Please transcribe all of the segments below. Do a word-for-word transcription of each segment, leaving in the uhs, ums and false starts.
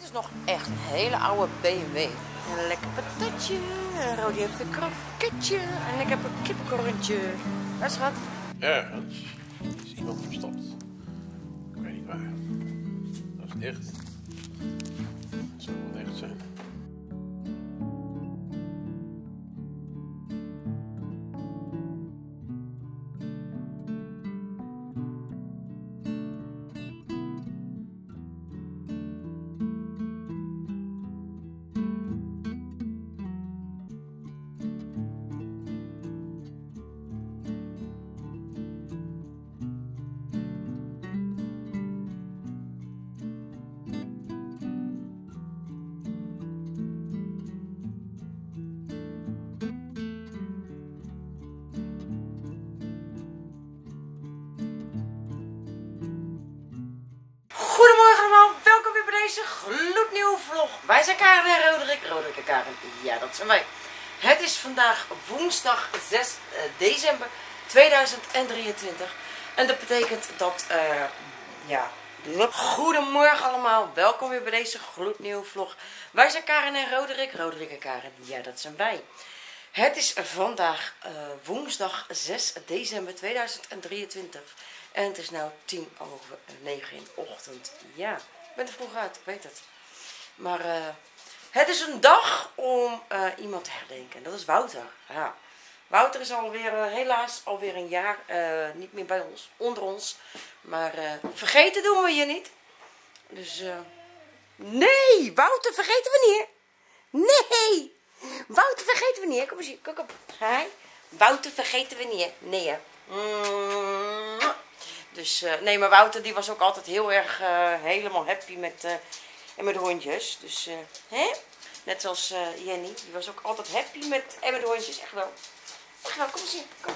is nog echt een hele oude B M W. Een lekker patatje, een Rodi heeft een kroketje en ik heb een kipcorntje. Waar is schat? Ergens is iemand verstopt. Ik weet niet waar. Dat is dicht. Dat zou wel dicht zijn. Goedemorgen allemaal, welkom weer bij deze gloednieuwe vlog. Wij zijn Karen en Roderick, Roderick en Karen, ja dat zijn wij. Het is vandaag woensdag zes december tweeduizend drieëntwintig en dat betekent dat, uh, ja, goedemorgen allemaal, welkom weer bij deze gloednieuwe vlog. Wij zijn Karen en Roderick, Roderick en Karen, ja dat zijn wij. Het is vandaag uh, woensdag zes december tweeduizend drieëntwintig. En het is nu tien over negen in de ochtend. Ja, ik ben er vroeg uit, ik weet het. Maar uh, het is een dag om uh, iemand te herdenken. Dat is Wouter. Ja. Wouter is alweer, uh, helaas alweer een jaar uh, niet meer bij ons, onder ons. Maar uh, vergeten doen we je niet. Dus, uh, nee, Wouter vergeten we niet. Nee, Wouter vergeten we niet. Kom eens hier, kijk op. Hi. Wouter vergeten we niet. Nee, hè. Mm. Dus, uh, nee, maar Wouter die was ook altijd heel erg uh, helemaal happy met, uh, en met hondjes. Dus, uh, hè? Net zoals uh, Jenny, die was ook altijd happy met, en met hondjes. Echt wel. Echt wel, kom eens hier. Kom.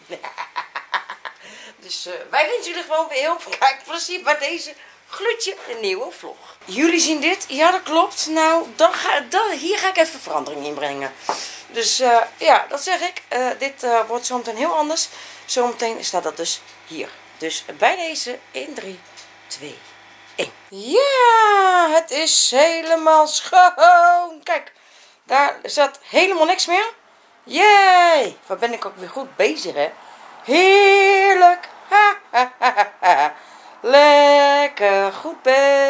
Dus uh, wij wensen jullie gewoon weer heel veel kijkplezier bij deze gloedje een nieuwe vlog. Jullie zien dit? Ja, dat klopt. Nou, dan ga, dan, hier ga ik even verandering in brengen. Dus uh, ja, dat zeg ik. Uh, dit uh, wordt zometeen heel anders. Zometeen staat dat dus hier. Dus bij deze in drie, twee, één. Ja, het is helemaal schoon. Kijk, daar staat helemaal niks meer. Jee, wat ben ik ook weer goed bezig, hè. Heerlijk. Ha, ha, ha, ha. Lekker goed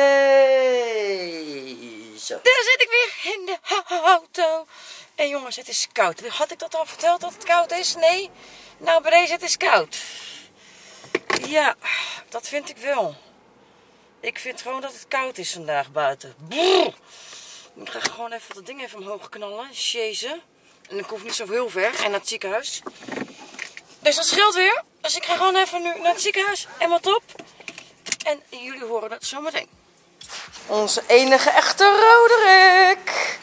bezig. Daar zit ik weer in de auto. En jongens, het is koud. Had ik dat al verteld dat het koud is? Nee? Nou, bij deze het is koud. Ja, dat vind ik wel. Ik vind gewoon dat het koud is vandaag buiten. Brrr. Ik ga gewoon even dat ding even omhoog knallen. Jezus. En ik hoef niet zo heel ver. En naar het ziekenhuis. Dus dat scheelt weer. Dus ik ga gewoon even nu naar het ziekenhuis. En wat op. En jullie horen het zo meteen. Onze enige echte Roderick.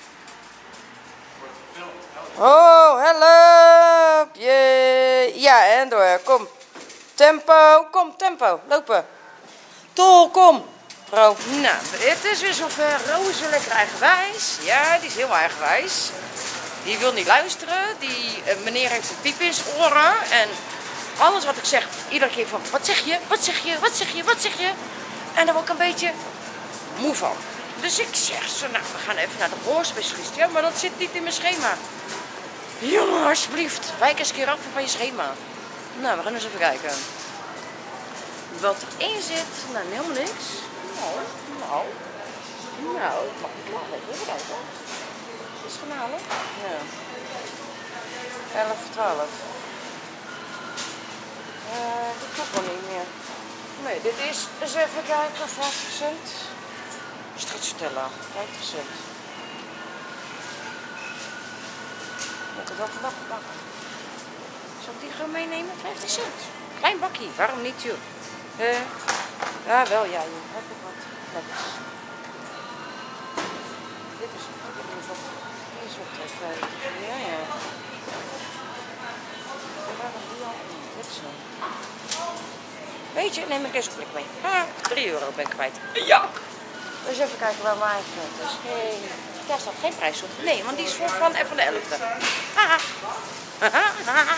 Oh, help. Jee. Ja, en door. Kom. Tempo. Kom, tempo. Lopen. Tol, kom. Ro. Nou, het is weer zover. Ro is weer lekker eigenwijs. Ja, die is heel eigenwijs. Die wil niet luisteren. Die uh, meneer heeft een piep in zijn oren. En alles wat ik zeg, iedere keer van, wat zeg je? Wat zeg je? Wat zeg je? Wat zeg je? En daar word ik een beetje moe van. Dus ik zeg zo, nou, we gaan even naar de gehoorspecialist. Ja, maar dat zit niet in mijn schema. Jongen, alsjeblieft, wijk eens een keer af van je schema. Nou, we gaan eens even kijken. Wat erin zit, nou, helemaal niks. Nou, nou, nou, ik mag niet lachen. Even kijken. Is het gaan halen? Ja. elf, twaalf. Uh, dit klopt wel niet meer. Nee, dit is, eens even kijken, vijftig cent. Stracciatella, vijftig cent. Moet ik het wel gebakken bakken? Zal ik die gewoon meenemen? vijftig cent. Klein bakkie, waarom niet, joh? Uh, ja, wel, ja, joh. Heb ik wat lekkers. Dit is ook in ieder geval. Hier is ook vijftig. Ja, ja. Waarom die al? Dit is zo. Weet je, neem ik deze blik mee. Ah, drie euro ben ik kwijt. Ja! Dus even kijken waar mijn eigen geld is. Hey. Daar staat geen prijs op. Nee, want die is voor van en van de elfde. Haha.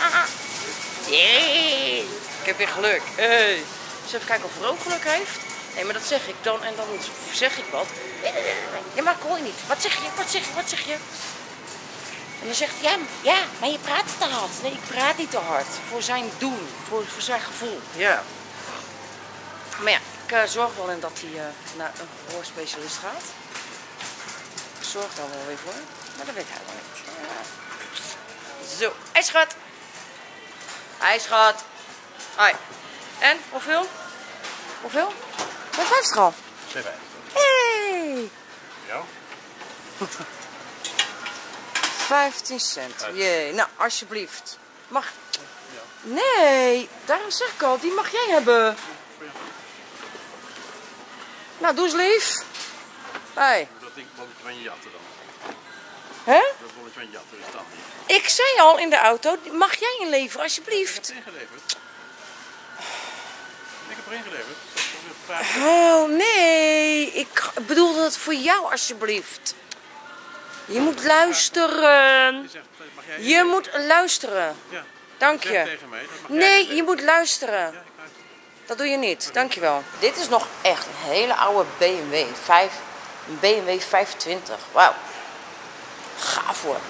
Yay! Ik heb weer geluk. Hey. Dus even kijken of Ro geluk heeft. Nee, maar dat zeg ik dan en dan zeg ik wat. Ja, maar ik hoor je niet. Wat zeg je? Wat zeg je? Wat zeg je? En dan zegt hij, ja, ja, maar je praat te hard. Nee, ik praat niet te hard. Voor zijn doen. Voor, voor zijn gevoel. Ja. Maar ja, ik uh, zorg wel in dat hij uh, naar een gehoorspecialist gaat. Ik zorg daar wel weer voor. Maar dat weet hij wel niet. Ja. Zo, hij schat. Hij schat. Hoi. En, hoeveel? Hoeveel? Bij vijftig al. twee vijftig. Hey! Ja? vijftien cent. Jee, nou alsjeblieft. Mag. Ja. Nee, daarom zeg ik al, die mag jij hebben. Ja. Nou, doe eens lief. Hey. Dat ding bolletje van je jatten dan. Hè? Dat bolletje van je jatten is dan niet. Ik zei al in de auto, mag jij inleveren alsjeblieft? Ik heb het ingeleverd. Ik heb er ingeleverd. Dat is Oh nee, ik bedoelde het voor jou alsjeblieft. Je moet luisteren. Je zegt, mag jij Je moet luisteren. Ja. Dank Je zegt je. tegen mij, dat mag jij Nee, inleveren. je moet luisteren. Ja, ik luister. Dat doe je niet. Dankjewel. Dit is nog echt een hele oude B M W. vijf, een B M W vijfentwintig. Wauw. Gaaf hoor.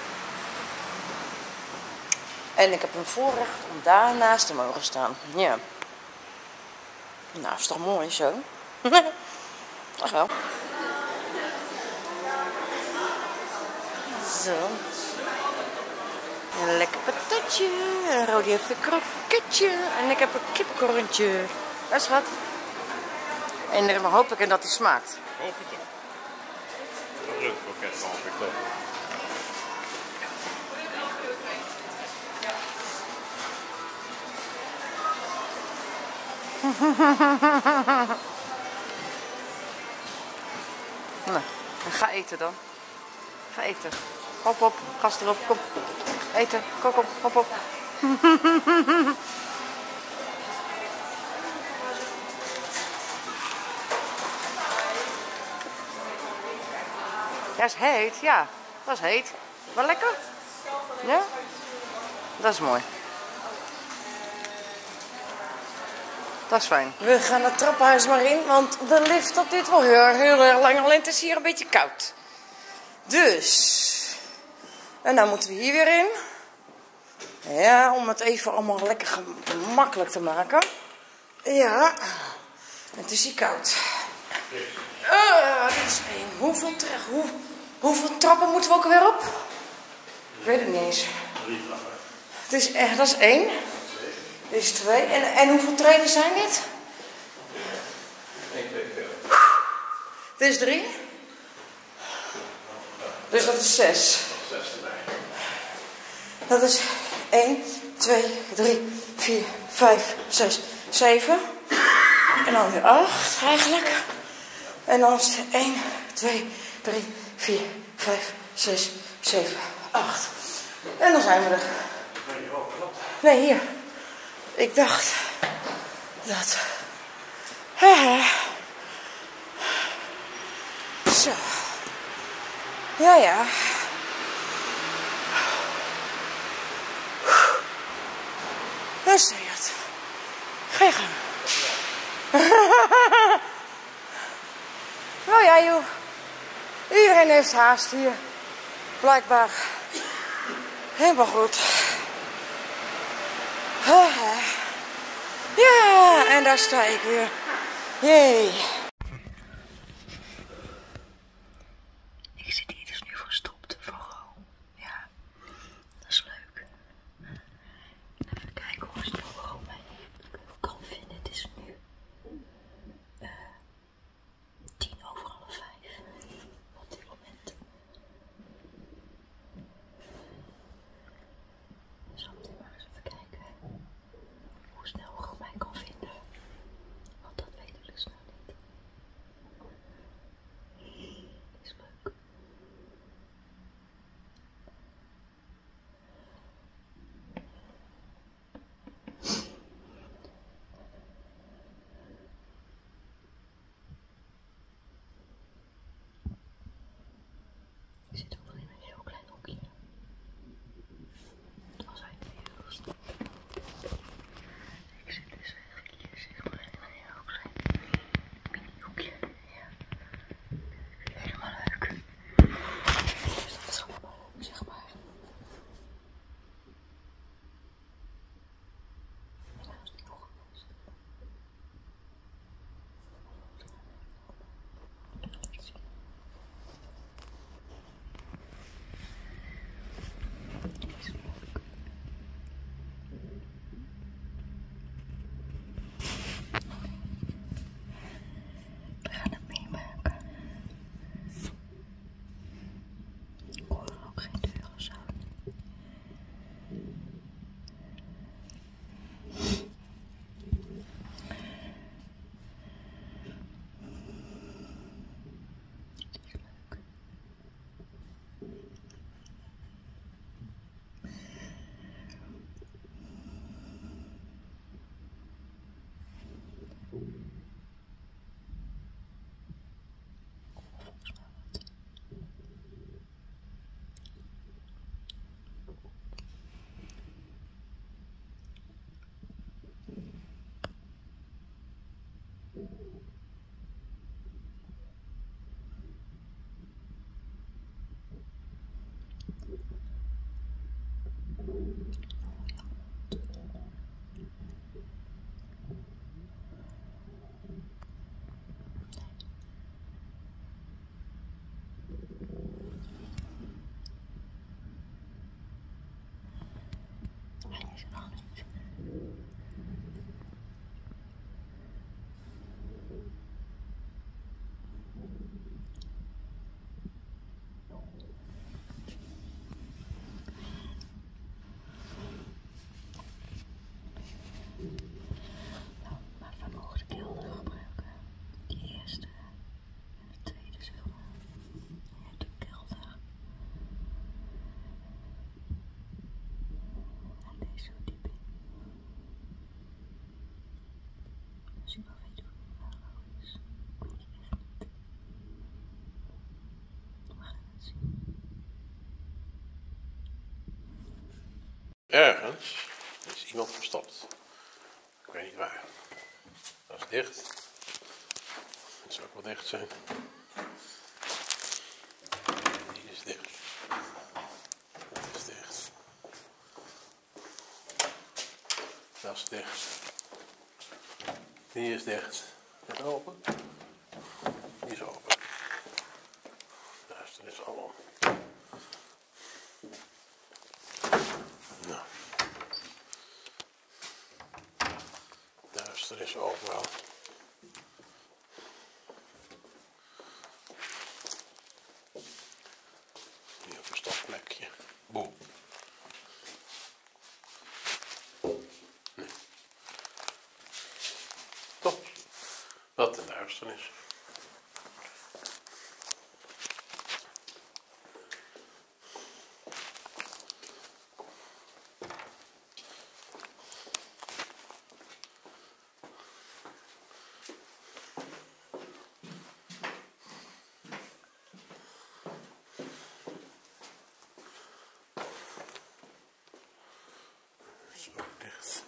En ik heb een voorrecht om daarnaast te mogen staan. Ja. Nou, is toch mooi zo? Ach wel. Zo. Een lekker patatje. En Rodi heeft een kroketje. En ik heb een kipcorntje. Dat is wat. En dan hoop ik dat hij smaakt. Hoop ik toch. Een rundkroket hoop ik toch. Nou, ga eten dan. Ga eten. Hop op, gas erop, kom. Eten, kom op, hop op. Dat is heet, ja. Dat is heet. Wel lekker? Ja? Dat is mooi. Dat is fijn. We gaan het trappenhuis maar in, want de lift dat dit wel heel, heel erg lang. Alleen het is hier een beetje koud. Dus. En dan moeten we hier weer in. Ja, om het even allemaal lekker gemakkelijk te maken. Ja. Het is hier koud. Uh, dit is één. Hoeveel, hoe, hoeveel trappen moeten we ook alweer op? Ik weet het niet eens. Het is echt, dat is één. Dit is twee. En, en hoeveel treden zijn dit? één, twee, vier. Dit is drie. Dus dat is zes. Dat is één, twee, drie, vier, vijf, zes, zeven. En dan weer acht eigenlijk. En dan is het één, twee, drie, vier, vijf, zes, zeven, acht. En dan zijn we er. Nee, hier. Ik dacht dat. Haha. Zo. Ja, ja. Daar zie je het. Ga je gang. Nou ja, joh. Iedereen heeft haast hier. Blijkbaar. Helemaal goed. Ja, en daar sta ik weer. Jee. Ik zit hier dus nu verstopt vooral. Ja, dat is leuk. Even kijken of ze nog mij kan vinden. Het is nu uh, tien over half vijf op dit moment. Zal ik maar eens even kijken hoe snel Google mij kan vinden. Want dat weet ik dus nog niet. deze verdieping. Als je nog weet hoe het nou is, weet ik echt niet. We gaan het zien. Ergens is iemand verstopt. Ik weet niet waar. Dat is dicht. Het zou ook wel dicht zijn. Die is dicht. Die is dicht. Dat is dicht. Die is dicht. Is het open? Die is open. Duister is al om. Nou. Duister is overal. Hier een verstopplekje. Boem. Nee. Top. Wat de duisternis. Zo dicht.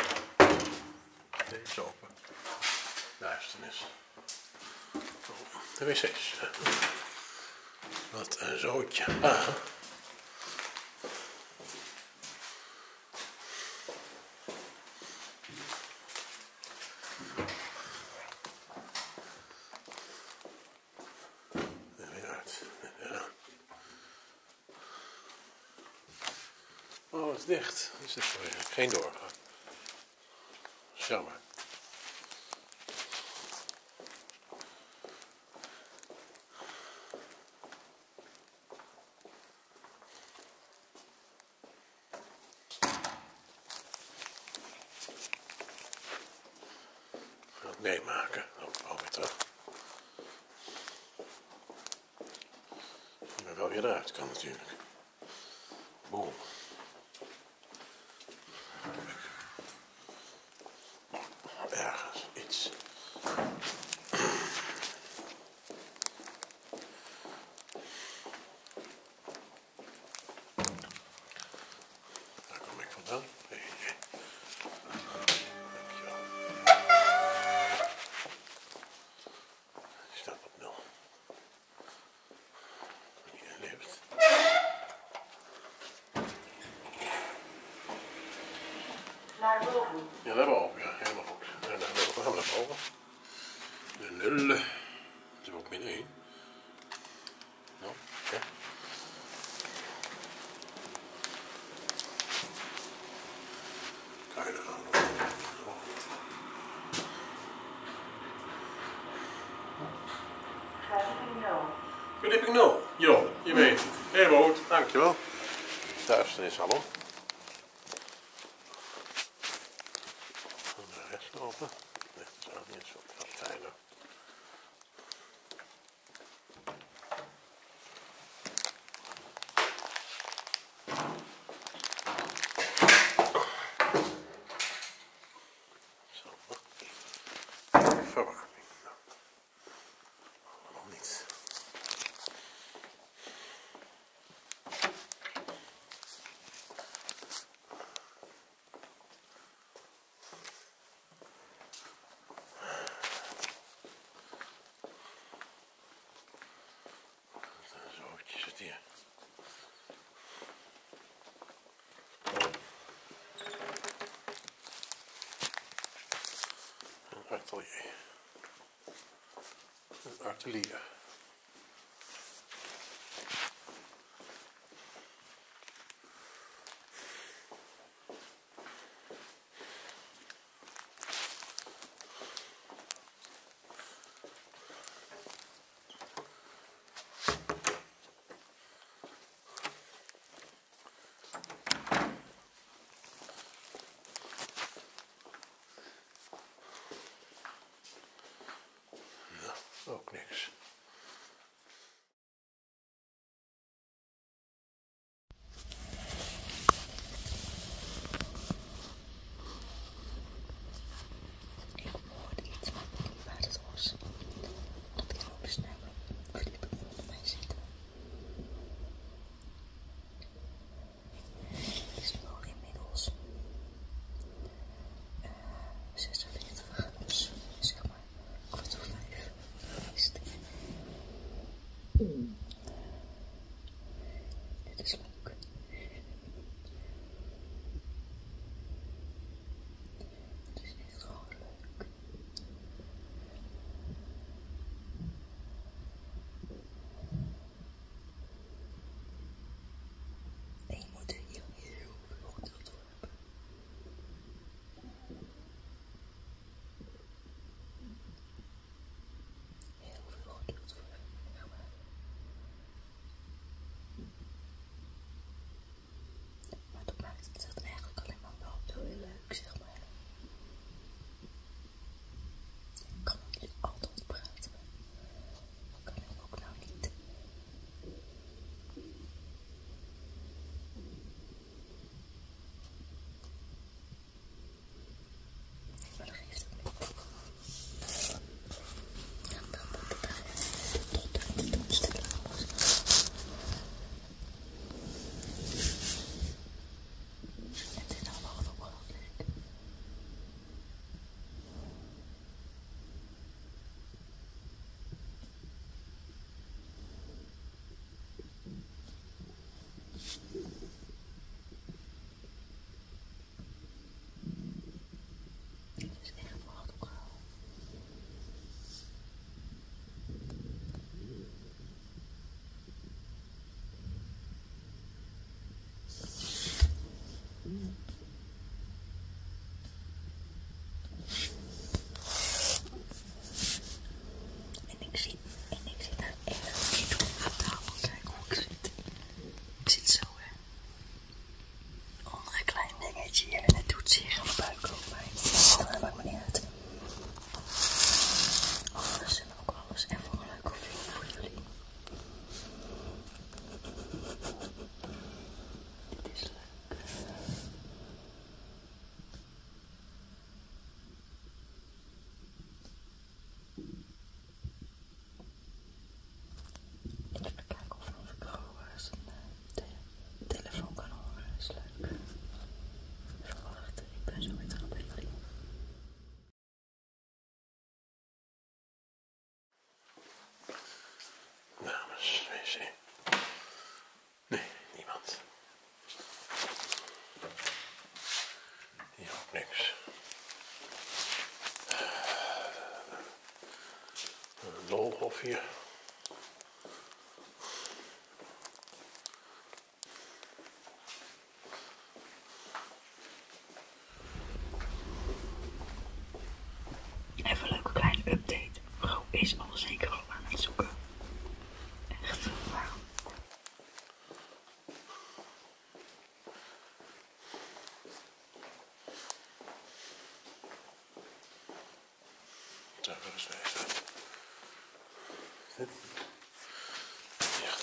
Deze open. Duisternis. Oh, de wc's. Wat een zootje. Ah. En weer uit. Ja. Oh, het is dicht. Is dit weer? Geen doorgaan. Jammer. Ik ga het meemaken. Oh, alweer terug. Maar wel weer eruit kan natuurlijk. Boom. Ergens iets. Daar kom ik vandaan. Nee, nee. Dankjewel. Die staat op nul. Hier leeft. Naar boven. Ja, naar boven. Ja, helemaal goed. En naar boven. Gaan we naar boven. De nul. Dat is ook min één. Nou, ja. Keine Ahnung. Verdieping nul. Verdieping nul. Jo, je weet het. Heel goed. Dankjewel. Duisternis al om. Naar rechts lopen. Nee, dat is ook niet zo fijner. Zo. Verwarming. Nou. Nog niet. Zootje zit hier. Een atelier. Een atelier. Ook niks.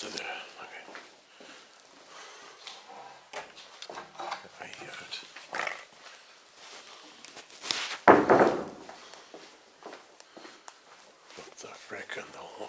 achter de deur. Oké. Dan ga je hier uit. Wat de frikandel.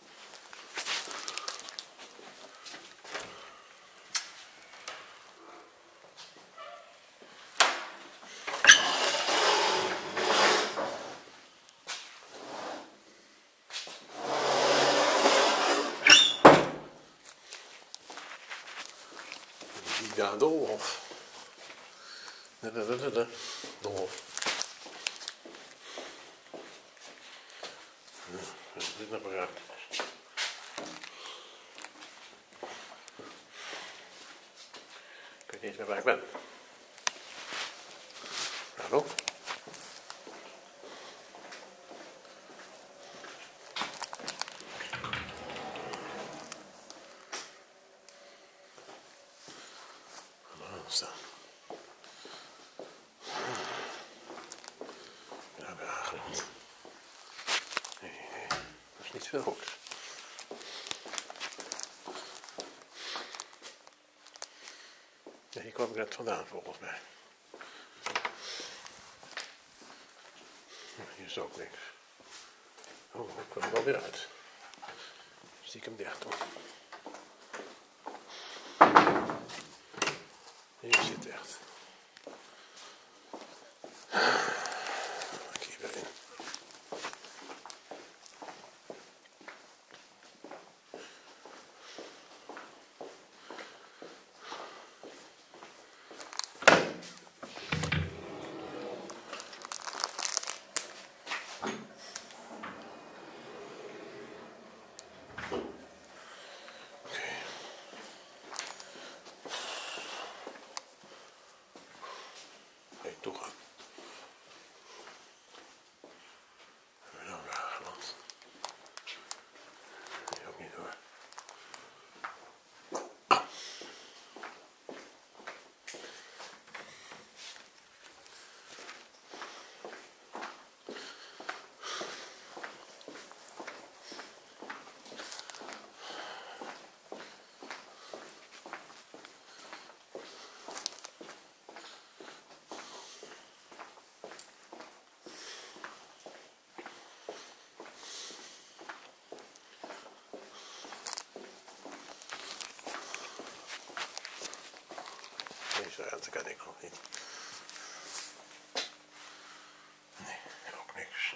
Ja, Doolhof. Da, da, da, da, da. Doolhof. Ja, wat is dit nou voor raar? Ik weet niet eens meer waar ik ben. Hallo? Staan. Ja, weer aangelegd. Nee, nee, nee, dat is niet veel goeds. Ja, hier kwam ik net vandaan volgens mij. Hier is ook niks. Oh, ik kwam er wel weer uit. Stiekem dicht hoor. Hier zit echt. Ik hier weer in. Toegaan. Hebben we nou weer aangeland? Nee, ook niet hoor. Ah. Deze ruimte kan ik nog niet. Nee, ook niks.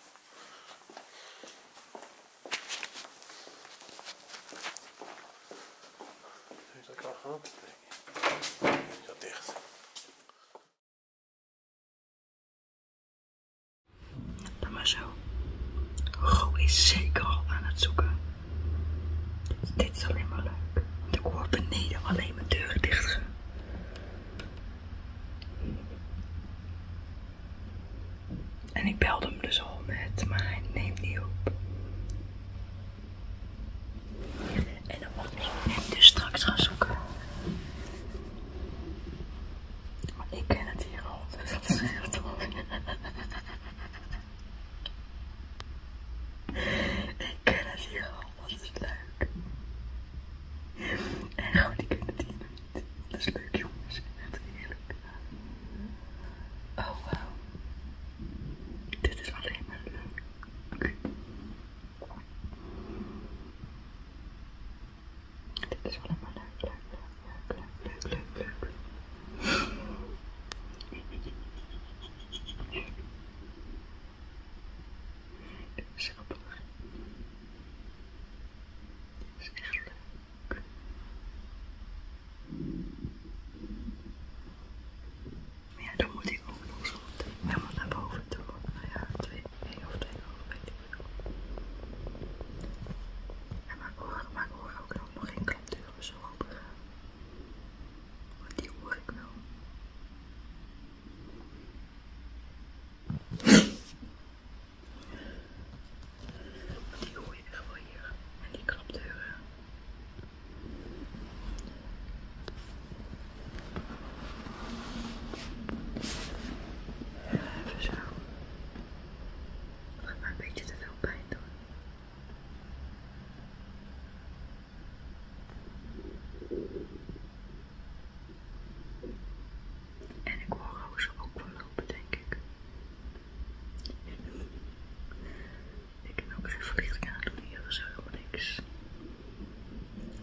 Is dat al gehad? Nee. Is dat dicht? Doe maar zo. Go is zeker al aan het zoeken. Dit, dit is alleen maar leuk. Want ik hoor beneden alleen mijn deuren dicht gaan. En ik belde hem dus al met, maar hij neemt niet op. En dan mag ik hem dus straks gaan zoeken.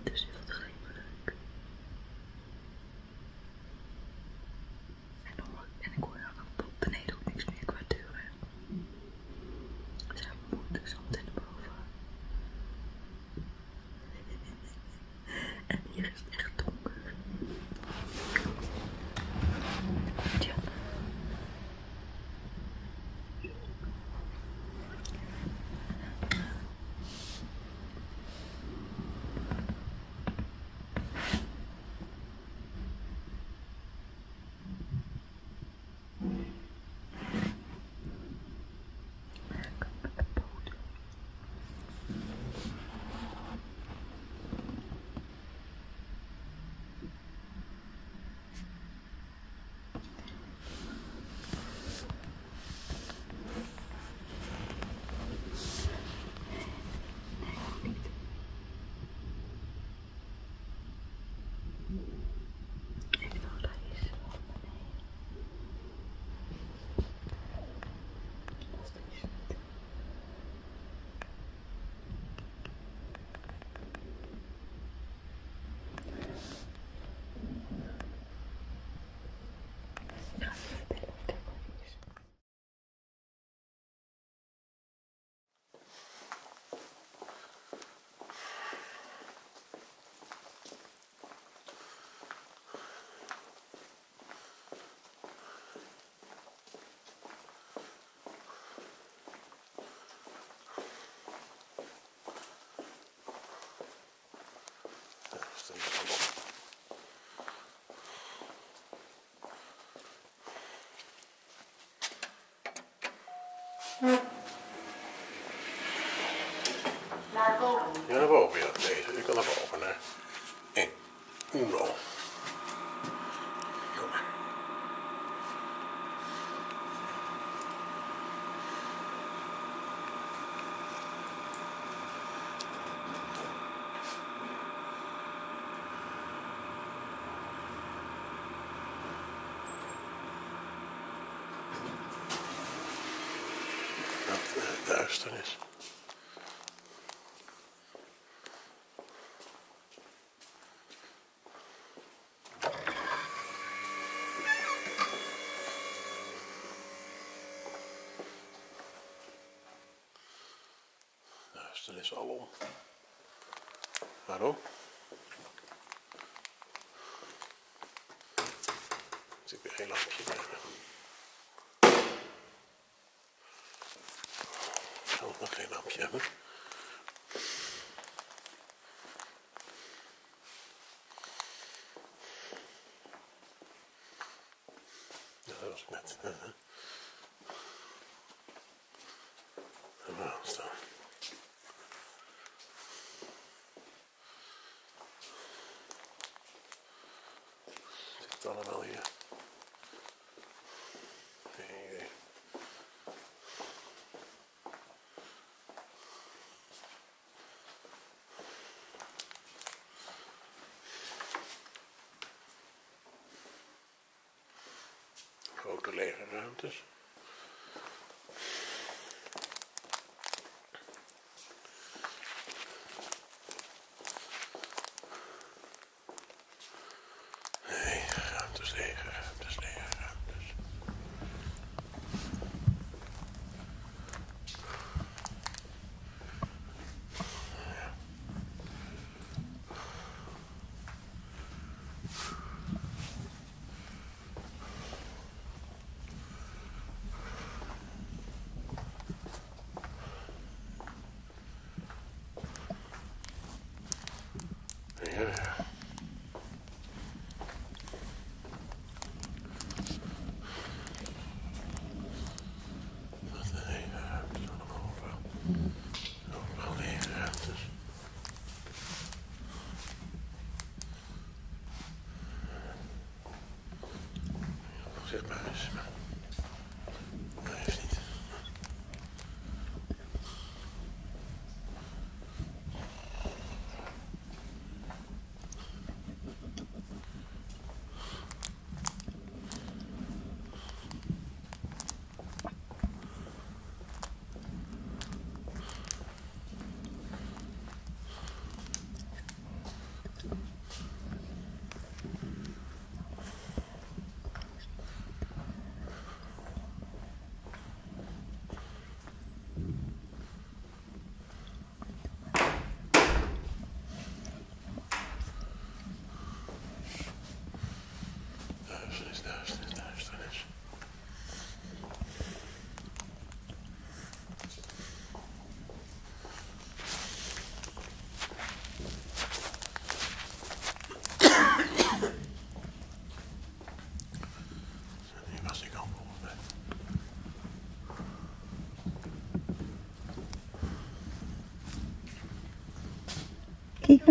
Dus is het alleen leuk. En, dan, en ik hoor dan ook beneden ook niks meer qua deuren. Zijn moeder is altijd naar boven. En hier is het echt donker. Tja. Naar boven. Ja, naar boven, ja. Deze. Ik kan naar boven, hè. En uno. Kom maar. Dat uh, duisternis. Duisternis alom. Hallo? Er zit weer geen lampje bij. Ik zal nog geen lampje hebben. Ja, dat was ik net. Uh -huh. En waar staan? Zit het allemaal hier? Geen idee. Grote lege ruimtes. Nee, ruimtes lege, ruimtes lege, ruimtes. Ja. Ja, ja. Wat een lege ruimtes allemaal overal. Overal lege ruimtes. Zeg maar eens. Maar... Nee, heeft niet.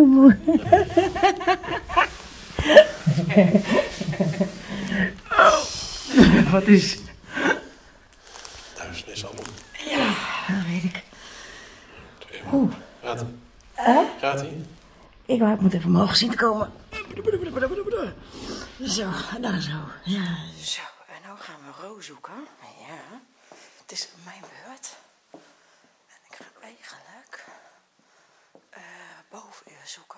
moe. Oh. Wat is... Duizend is allemaal. Ja, dat weet ik. Oeh. Gaat hij? Huh? Gaat hij? Ik moet even omhoog zien te komen. Zo, daar zo. Ja. Zo, en nu gaan we Ro zoeken. Ja, het is mijn beurt. En ik ga eigenlijk uh, boven eerst zoeken.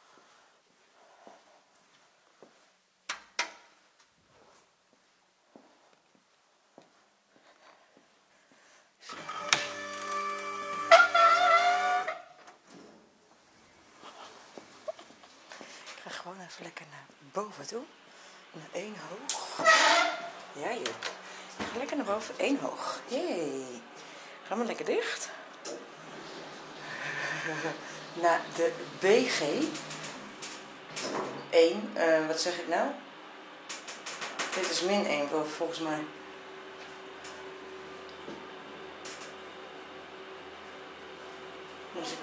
Ik ga gewoon even lekker naar boven toe. Naar één hoog. Ja, joh. Ik ga lekker naar boven. Één hoog. Jee. Gaan we lekker dicht. Naar de B G. één. Uh, wat zeg ik nou? Dit is min één volgens mij. Dus ik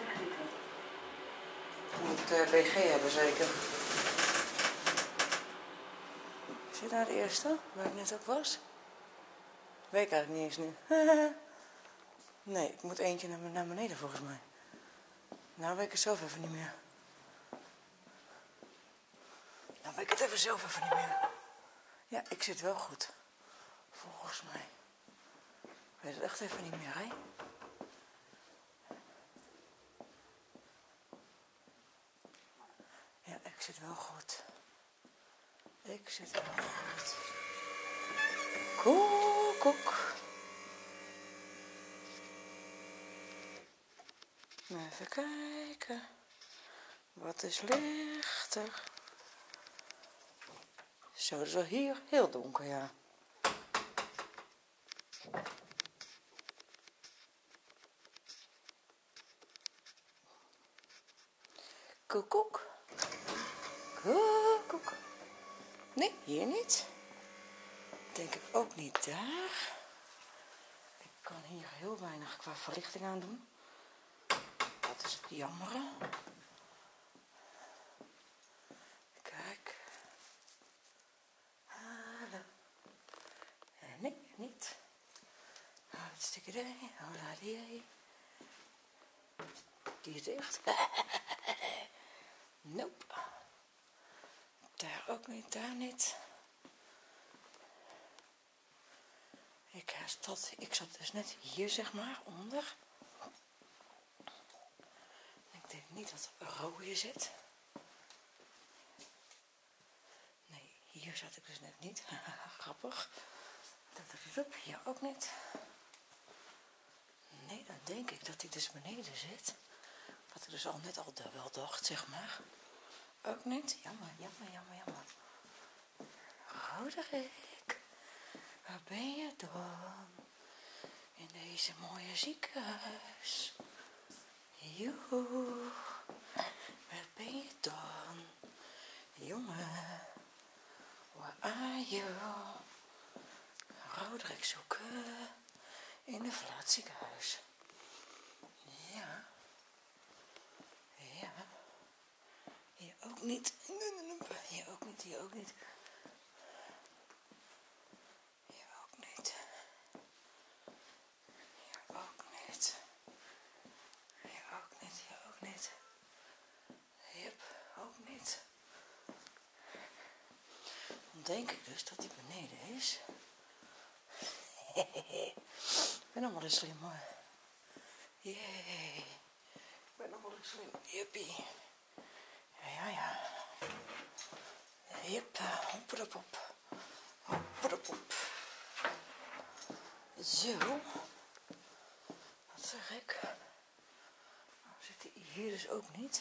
moet uh, B G hebben zeker. Zit daar de eerste, waar ik net ook was? Weet ik eigenlijk niet eens nu. Nee, ik moet eentje naar, naar beneden volgens mij. Nou weet ik het zelf even niet meer. Nou weet ik het even zelf even niet meer. Ja, ik zit wel goed. Volgens mij. Ik weet het echt even niet meer, hè? Ja, ik zit wel goed. Ik zit wel goed. Koek, koek. Even kijken. Wat is lichter? Zo, het is wel hier heel donker, ja. Koek, koek. Koek, koek. Nee, hier niet. Denk ik ook niet daar. Ik kan hier heel weinig qua verlichting aan doen. Dat is het jammere. Kijk. Hallo. Nee, niet. Hartstikke idee. Hola die. Die is dicht. Nope. Daar ook niet, daar niet. Ik, stond, ik zat dus net hier, zeg maar, onder. Ik denk niet dat er Ro hier zit. Nee, hier zat ik dus net niet. Grappig. Dat hier ook niet. Nee, dan denk ik dat hij dus beneden zit. Wat ik dus al net al wel dacht, zeg maar. Ook niet. Jammer, jammer, jammer, jammer. Roderick, waar ben je dan? In deze mooie ziekenhuis. Joe, waar ben je dan? Jongen, waar are you? Roderick zoeken in een verlaat ziekenhuis. Ja. Ja. Hier ook niet. Hier ook niet, hier ook niet. Hier ook niet. Hier ook niet. Hier ook niet, hier ook niet. Hip, ook niet. Dan denk ik dus dat hij beneden is. Ik ben allemaal eens slim hoor. Jee. Ik ben allemaal eens slim. Jippie. Ja, ja. Jip, hopperepop. Hopperepop. Zo. Wat zeg ik? Nou, zit hij hier dus ook niet.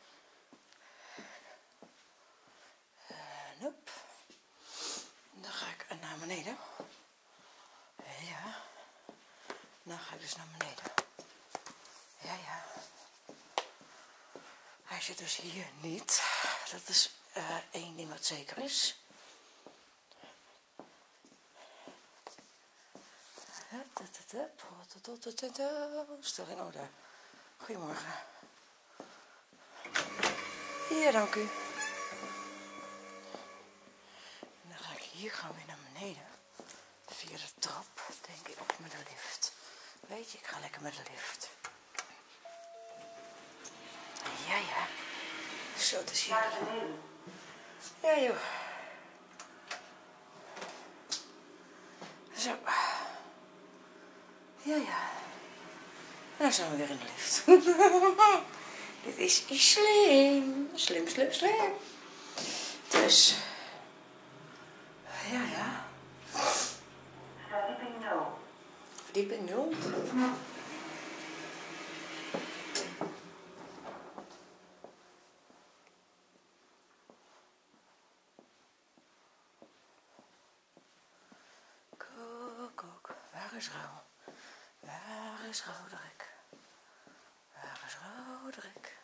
Uh, nope. Dan ga ik naar beneden. Ja. Dan ga ik dus naar beneden. Ja, ja. Hij zit dus hier niet. Dat is uh, één ding wat zeker is. Stelling, oh daar. Goedemorgen. Ja, dank u. En dan ga ik hier gewoon weer naar beneden. Via de trap, denk ik, of met de lift. Weet je, ik ga lekker met de lift. Ja, ja. Zo te zien. Ja, joh. Zo. Ja, ja. En dan zijn we weer in de lift. Dit is slim. Slim, slim, slim. Dus. Ja, ja. Verdieping nul. Verdieping nul. Kook, kook. Waar is Rouw? Waar is Roderick? Waar is Roderick?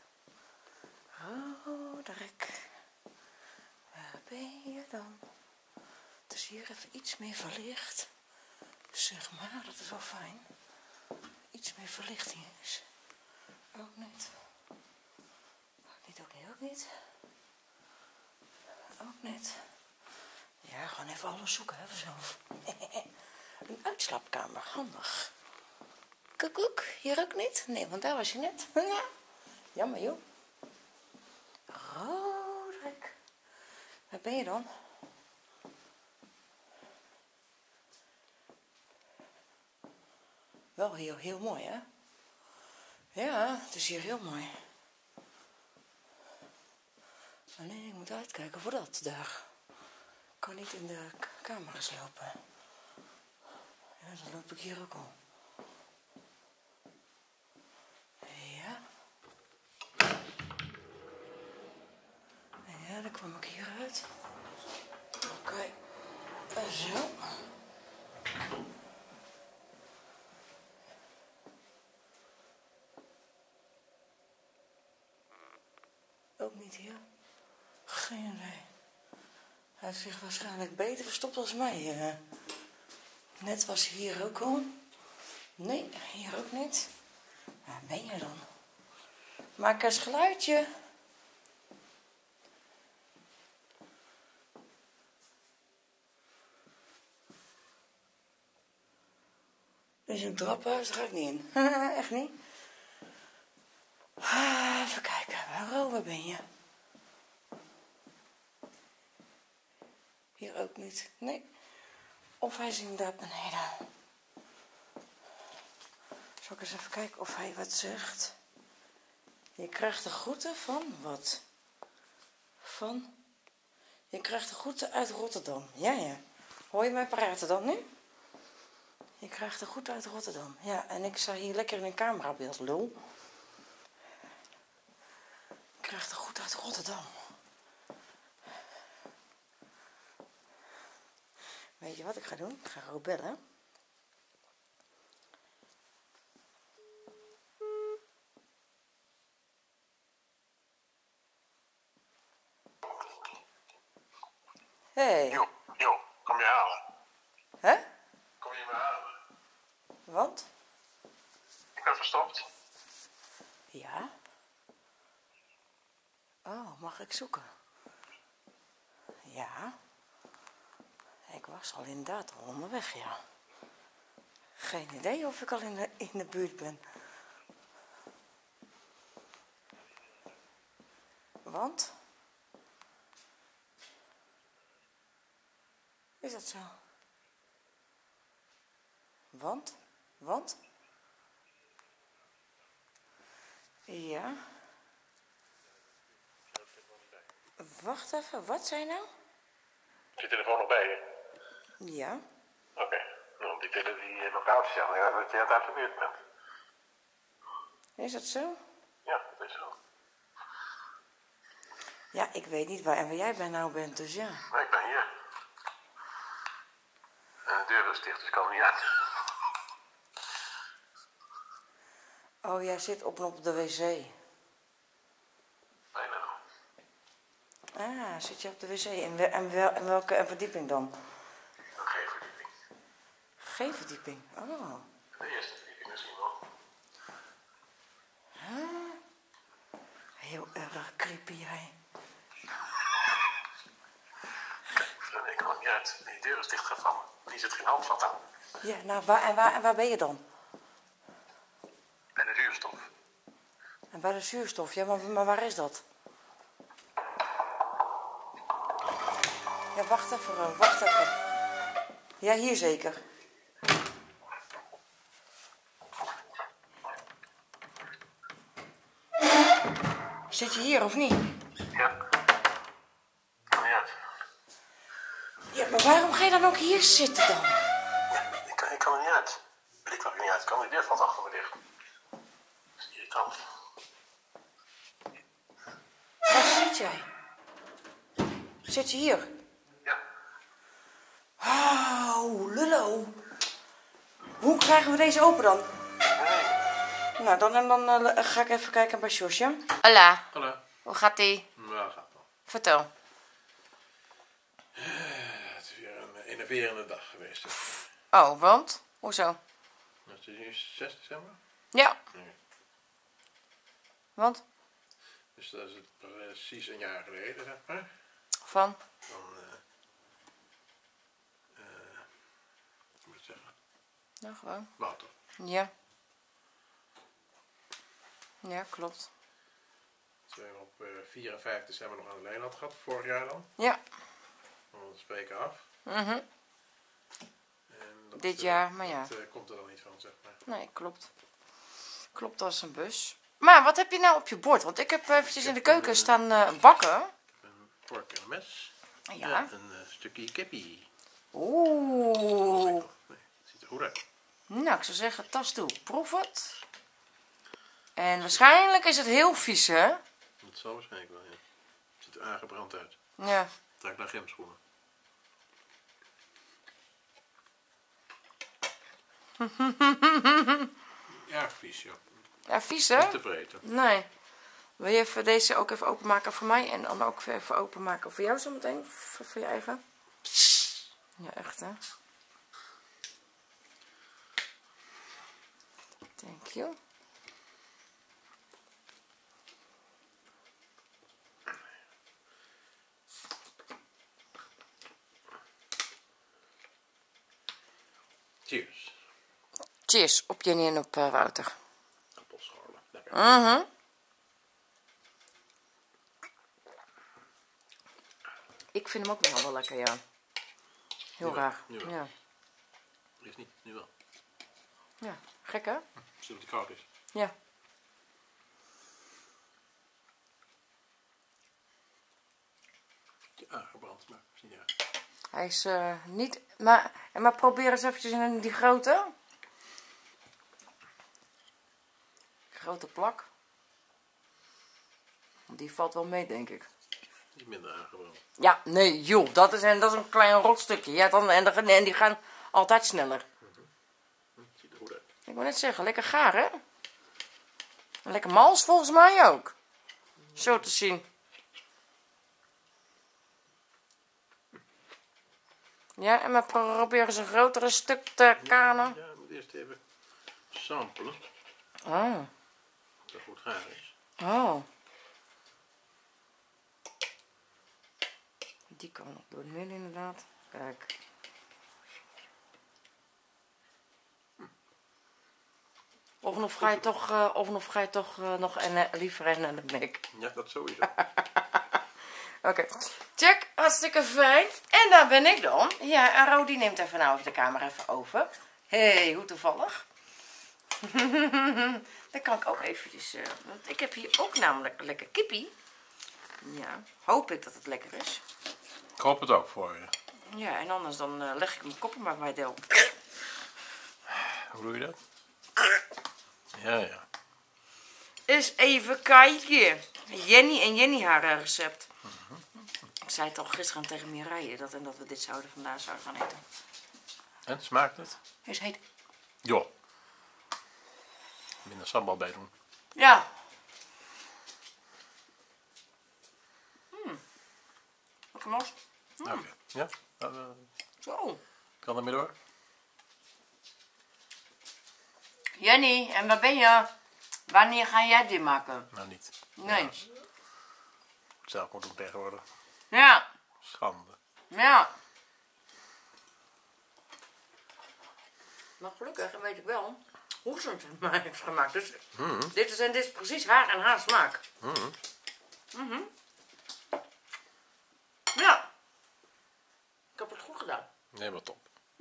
Roderick. Waar ben je dan? Het is hier even iets meer verlicht. Zeg maar, dat is wel fijn. Iets meer verlichting is. Ook niet. Ook niet, ook niet, ook niet. Ook niet. Ja, gewoon even alles zoeken, hè, vanzelf. Een uitslaapkamer, handig. Koekoek, hier ook niet? Nee, want daar was je net. Jammer, joh. Roderick. Waar ben je dan? Wel heel, heel mooi, hè? Ja, het is hier heel mooi. Alleen ik moet uitkijken voor dat daar. Ik kan niet in de camera's lopen. Ja, dat loop ik hier ook al. Ja. Ja, dan kwam ik hier uit. Oké. Okay. Zo. Ook niet hier. Geen idee. Hij heeft zich waarschijnlijk beter verstopt als mij. Net was hij hier ook al. Nee, hier ook niet. Waar ben je dan? Maak eens geluidje. Dit is een trappenhuis, daar ga ik niet in. Echt niet. Even kijken, waar, waar ben je? Hier ook niet. Nee. Of hij is inderdaad beneden. Zal ik eens even kijken of hij wat zegt? Je krijgt de groeten van wat? Van? Je krijgt de groeten uit Rotterdam. Ja, ja. Hoor je mij praten dan nu? Je krijgt de groeten uit Rotterdam. Ja, en ik sta hier lekker in een camerabeeld, lul. Ik krijg de groeten uit Rotterdam. Weet je wat ik ga doen? Ik ga Ro bellen. Hey. Jo, jo, kom je halen? Hè? Kom je me halen? Want? Ik ben verstopt. Ja. Oh, mag ik zoeken? Ja. Ik was al inderdaad al onderweg, ja. Geen idee of ik al in de, in de buurt ben. Want? Is dat zo? Want? Want? Ja. Wacht even, wat zei je nou? Is je telefoon nog bij je? Ja. Oké. Okay. Nou, die tele die locatie zegt ja, dat je uit de buurt bent. Is dat zo? Ja, dat is zo. Ja, ik weet niet waar en waar jij bij nou bent, dus ja. Maar ik ben hier. En de deur is dicht, dus ik kan er niet uit. Oh, jij zit op, op de wc. Bijna. Ah, zit je op de wc. En, wel, en, wel, en welke en verdieping dan? Geen verdieping. Geen verdieping? Oh. De eerste verdieping misschien wel. Huh? Heel erg creepy, jij. uit. Die deur is dichtgevallen. Die zit geen handvat aan. Ja, nou, waar, en, waar, en waar ben je dan? Bij de zuurstof. En bij de zuurstof, ja, maar, maar waar is dat? Ja, wacht even, Ro, wacht even. Ja, hier zeker. Zit je hier of niet? Ja. Kan niet uit. Ja, maar waarom ga je dan ook hier zitten dan? Ja, ik kan, ik kan er niet uit. Ik kan er niet uit. Kan die deur valt achter me dicht. Dat is irritant. Waar zit jij? Zit je hier? Ja. Oh, lullo. Hoe krijgen we deze open dan? Nee. Nou, dan, en dan uh, ga ik even kijken bij Jos, ja? Hola. Hallo. Hoe gaat ie? Nou, gaat wel. Vertel. Het is weer een enerverende dag geweest. Oh, want? Hoezo? Het is nu zes december. Ja. Nee. Want? Dus dat is het precies een jaar geleden, zeg maar. Van? Dan, uh, uh, wat moet ik zeggen? Nou, gewoon. Wouter. Ja. Ja, klopt. Dat we op uh, vier en vijf december nog aan de lijn had gehad, vorig jaar dan. Ja. Dan spreken af. Mhm. En dat, Dit uh, jaar, maar ja. Dat uh, komt er dan niet van, zeg maar. Nee, klopt. Klopt als een bus. Maar wat heb je nou op je bord? Want ik heb eventjes in de keuken staan uh, bakken. Een vork en een mes. Ja. En een uh, stukje kippie. Oeh. Nee, het ziet er goed uit. Nou, ik zou zeggen, tas toe. Proef het. En waarschijnlijk is het heel vies, hè? Dat zal waarschijnlijk wel, ja. Het ziet er aangebrand uit. Ja. Het ruikt naar gemschoenen. Ja, vies, joh. Ja, vies, Niet hè? te vreten. Nee. Wil je even deze ook even openmaken voor mij? En dan ook even openmaken voor jou zometeen? Voor, voor je eigen? Ja, echt, hè? Thank you. Cheers. Cheers op Jenny en op uh, Wouter. Appelschorlen. Lekker. Mhm. Ik vind hem ook nog wel lekker, ja. Heel Nu wel, raar. nu wel. Ja. Is niet, nu wel. Ja, gek, hè? Misschien dat hij koud is. Ja. Ja, aangebrand, maar misschien ja. Hij is uh, niet... Maar, en maar probeer eens eventjes in die grote. Grote plak. Die valt wel mee, denk ik. Die minder aangebrand. Ja, nee, joh. Dat is een, dat is een klein rotstukje. Ja, dan, en, de, en die gaan altijd sneller. Hm, ziet er goed uit. Ik wil net zeggen, lekker gaar, hè? En lekker mals volgens mij ook. Zo te zien. Ja, en maar probeer eens een grotere stuk te kanen. Ja, ik moet eerst even samplen. Oh. Dat het goed gaar is. Oh. Die kan nog door het midden inderdaad. Kijk. Of nog ga je toch, uh, of nog, ga je toch uh, nog en, uh, liever en naar de nek. Ja, dat sowieso. Oké. Okay. Check, hartstikke fijn. En daar ben ik dan. Ja, en Rodi neemt even nou even de camera even over. Hé, hey, hoe toevallig. Dan kan ik ook eventjes... Uh, want ik heb hier ook namelijk lekker kippie. Ja, hoop ik dat het lekker is. Ik hoop het ook voor je. Ja, en anders dan uh, leg ik mijn koppen maar bij Del. Hoe doe je dat? Ja, ja. Eens even kijken. Jenny en Jenny haar uh, recept. Ik zei het al gisteren tegen Mireille dat, en dat we dit zouden vandaag zouden gaan eten. En, smaakt het? Is heet. Jo. Minder sambal bij doen. Ja. Hmm. Lekker mos. Oké. Okay. Ja? Uh, Zo. kan er mee door? Jenny, en waar ben je? Wanneer ga jij dit maken? Nou, niet. Nee. Ja, zelf moet doen tegenwoordig. Ja. Schande. Ja. Maar gelukkig weet ik wel hoe ze het mij heeft gemaakt. Dus Mm. dit, is, en dit is precies haar en haar smaak. Mm. Mhm. Ja. Ik heb het goed gedaan. Helemaal top.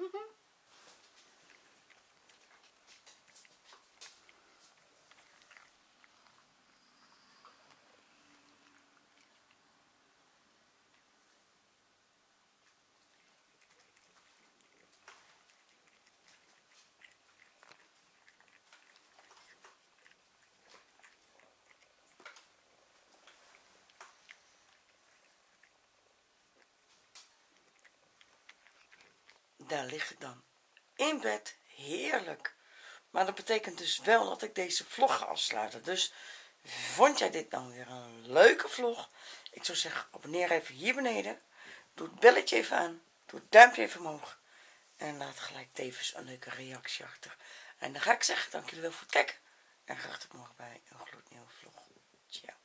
Daar lig ik dan in bed. Heerlijk. Maar dat betekent dus wel dat ik deze vlog ga afsluiten. Dus vond jij dit dan weer een leuke vlog? Ik zou zeggen, abonneer even hier beneden. Doe het belletje even aan. Doe het duimpje even omhoog. En laat gelijk tevens een leuke reactie achter. En dan ga ik zeggen, dank jullie wel voor het kijken. En graag tot morgen bij een gloednieuwe vlog. Ciao.